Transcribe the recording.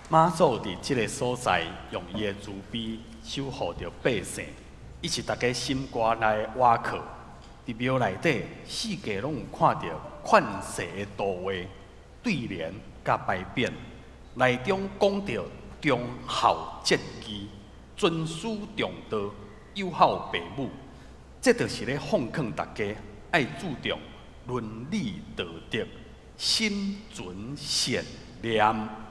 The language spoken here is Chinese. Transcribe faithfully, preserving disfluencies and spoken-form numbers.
妈祖伫即个所在，用伊的慈悲守护着百姓，以及大家心肝内的瓦壳。伫庙内底，四界拢有看到款式的图画、对联甲牌匾，内中讲到忠孝节义、尊师重道、友好父母，这就是咧奉劝大家爱注重伦理道德、心存善念。